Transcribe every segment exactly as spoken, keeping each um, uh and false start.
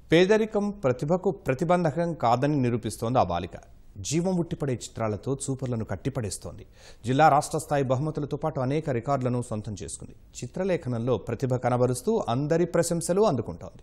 పేదరికం ప్రతిభకు ప్రతిబంధకం కాదని నిరూపిస్తోంది ఆ బాలిక. జీవం ఉట్టిపడే చిత్రాలతో చూపర్లను కట్టిపడేస్తోంది. జిల్లా రాష్ట్ర స్థాయి బహుమతులతో పాటు అనేక రికార్డులను సొంతం చేసుకుంది. చిత్రలేఖనంలో ప్రతిభ కనబరుస్తూ అందరి ప్రశంసలు అందుకుంటోంది.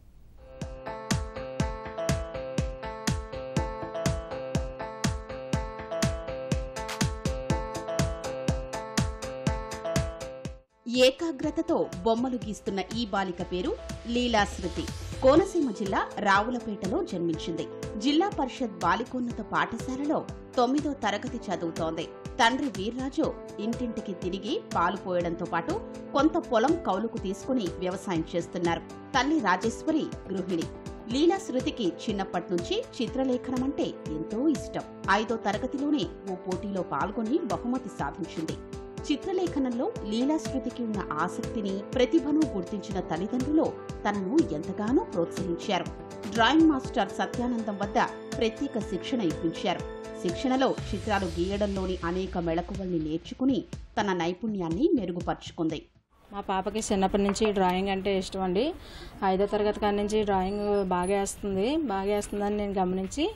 ఏకాగ్రతతో బొమ్మలు గీస్తున్న ఈ బాలిక పేరు లీలా శృతి. కోనసీమ జిల్లా రావులపేటలో జన్మించింది. జిల్లా పరిషత్ బాలికోన్నత పాఠశాలలో తొమ్మిదో తరగతి చదువుతోంది. తండ్రి వీర్రాజు ఇంటింటికి తిరిగి పాలు పోయడంతో పాటు కొంత పొలం కౌలుకు తీసుకుని వ్యవసాయం చేస్తున్నారు. తల్లి రాజేశ్వరి గృహిణి. లీలా శృతికి చిన్నప్పటి నుంచి చిత్రలేఖనం అంటే ఎంతో ఇష్టం. ఐదో తరగతిలోనే ఓ పోటీలో పాల్గొని బహుమతి సాధించింది. చిత్రలేఖనంలో లీలా శృతికి ఉన్న ఆసక్తిని, ప్రతిభను గుర్తించిన తల్లిదండ్రులు తనను ఎంతగానో ప్రోత్సహించారు. డ్రాయింగ్ మాస్టర్ సత్యానందం వద్ద ప్రత్యేక శిక్షణ ఇప్పించారు. శిక్షణలో చిత్రాలు గీయడంలోని అనేక మెళకువల్ని నేర్చుకుని తన నైపుణ్యాన్ని మెరుగుపరుచుకుంది. మా పాపకి చిన్నప్పటి నుంచి డ్రాయింగ్ అంటే ఇష్టం అండి. ఐదో తరగతి కాడి నుంచి డ్రాయింగ్ బాగా వేస్తుంది బాగా వేస్తుందని నేను గమనించి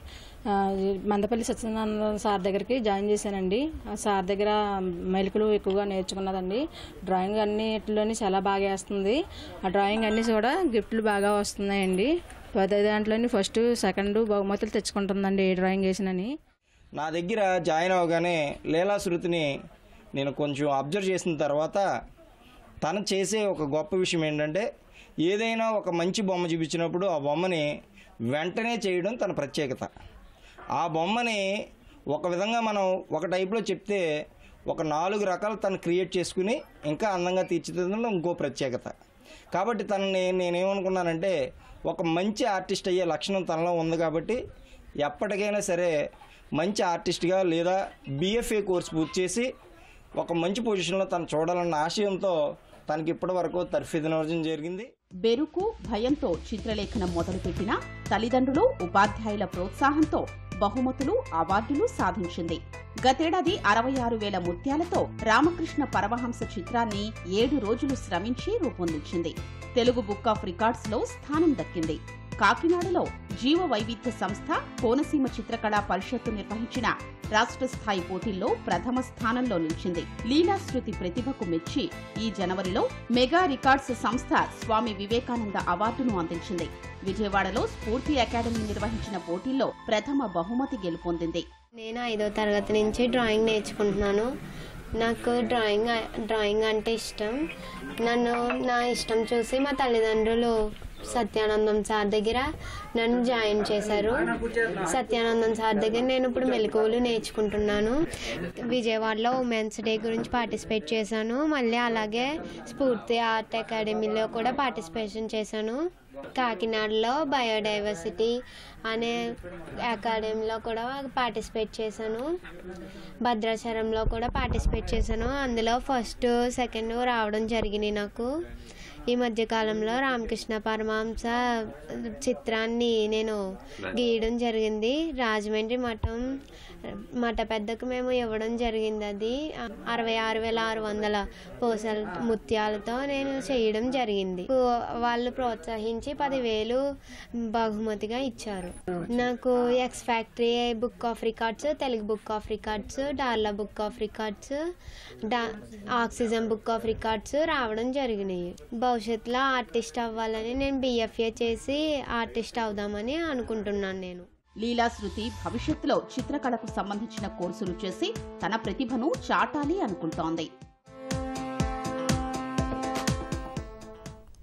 మందపల్లి సత్యనారాయణ సార్ దగ్గరికి జాయిన్ చేశానండి. ఆ సార్ దగ్గర మెలకులు ఎక్కువగా నేర్చుకున్నదండి. డ్రాయింగ్ అన్నిటిలోని చాలా బాగా వేస్తుంది. ఆ డ్రాయింగ్ అన్నీ కూడా గిఫ్ట్లు బాగా వస్తున్నాయండి. పది దాంట్లోని ఫస్ట్ సెకండ్ బహుమతులు తెచ్చుకుంటుందండి ఏ డ్రాయింగ్ వేసినని. నా దగ్గర జాయిన్ అవగానే లీలా శృతిని నేను కొంచెం అబ్జర్వ్ చేసిన తర్వాత తను చేసే ఒక గొప్ప విషయం ఏంటంటే, ఏదైనా ఒక మంచి బొమ్మ చూపించినప్పుడు ఆ బొమ్మని వెంటనే చేయడం తన ప్రత్యేకత. ఆ బొమ్మని ఒక విధంగా మనం ఒక టైప్లో చెప్తే ఒక నాలుగు రకాలు తను క్రియేట్ చేసుకుని ఇంకా అందంగా తీర్చిదిద్దడం ఇంకో ప్రత్యేకత. కాబట్టి తనని నేనేమనుకున్నానంటే, ఒక మంచి ఆర్టిస్ట్ అయ్యే లక్షణం తనలో ఉంది. కాబట్టి ఎప్పటికైనా సరే మంచి ఆర్టిస్ట్గా లేదా బిఎఫ్ఏ కోర్స్ పూర్తి చేసి ఒక మంచి పొజిషన్లో తను చూడాలన్న ఆశయంతో తనకి ఇప్పటి వరకు తర్ఫీదునవడం జరిగింది. బెరుకు భయంతో చిత్రలేఖనం మొదలుపెట్టిన తల్లిదండ్రులు, ఉపాధ్యాయుల ప్రోత్సాహంతో బహుమతులు, అవార్డులు సాధించింది. గతేడాది అరవై ఆరు వేల ముత్యాలతో రామకృష్ణ పరమహంస చిత్రాన్ని ఏడు రోజులు శ్రమించి రూపొందించింది. తెలుగు బుక్ ఆఫ్ రికార్డ్స్ లో స్థానం దక్కింది. కాకినాడలో జీవ వైవిధ్య సంస్థ, కోనసీమ చిత్రకళా పరిషత్తు నిర్వహించిన రాష్ట్ర స్థాయి పోటీల్లో ప్రథమ స్థానంలో నిలిచింది. లీలా శృతి ప్రతిభకు మెచ్చి ఈ జనవరిలో మెగా రికార్డ్స్ సంస్థ స్వామి వివేకానంద అవార్డును అందించింది. విజయవాడలో స్ఫూర్తి అకాడమీ నిర్వహించిన పోటీల్లో ప్రథమ బహుమతి గెలుపొందింది. నేను ఐదో తరగతి నుంచి డ్రాయింగ్ నేర్చుకుంటున్నాను. నాకు డ్రాయింగ్ డ్రాయింగ్ అంటే ఇష్టం. నన్ను నా ఇష్టం చూసి మా తల్లిదండ్రులు సత్యానందం సార్ దగ్గర నన్ను జాయిన్ చేశారు. సత్యానందం సార్ దగ్గర నేను ఇప్పుడు మెలకువలు నేర్చుకుంటున్నాను. విజయవాడలో ఉమెన్స్ డే గురించి పార్టిసిపేట్ చేశాను. మళ్ళీ అలాగే స్ఫూర్తి ఆర్ట్ అకాడమీలో కూడా పార్టిసిపేషన్ చేశాను. కాకినాడలో బయోడైవర్సిటీ అనే అకాడమీలో కూడా పార్టిసిపేట్ చేశాను. భద్రాచలంలో కూడా పార్టిసిపేట్ చేశాను. అందులో ఫస్ట్ సెకండ్ రావడం జరిగింది నాకు. ఈ మధ్యకాలంలో రామకృష్ణ పరమహంస చిత్రాన్ని నేను గీయడం జరిగింది. రాజమండ్రి మఠం మఠ పెద్దకు మేము ఇవ్వడం జరిగింది. అది అరవై ఆరు వేల ఆరు వందల పూసల ముత్యాలతో నేను చేయడం జరిగింది. వాళ్ళు ప్రోత్సహించి పదివేలు బహుమతిగా ఇచ్చారు. నాకు ex factory book of records, Telugu book of records, డార్లా బుక్ ఆఫ్ రికార్డ్స్, డా ఆక్సిజన్ బుక్ ఆఫ్ రికార్డ్స్ రావడం జరిగినాయి. భవిష్యత్తులో ఆర్టిస్ట్ అవ్వాలని నేను బిఎఫ్ఏ చేసి ఆర్టిస్ట్ అవుదామని అనుకుంటున్నాను. నేను లీలా శృతి భవిష్యత్తులో చిత్రకళకు సంబంధించిన కోర్సులు చేసి తన ప్రతిభను చాటాలి అనుకుంటోంది.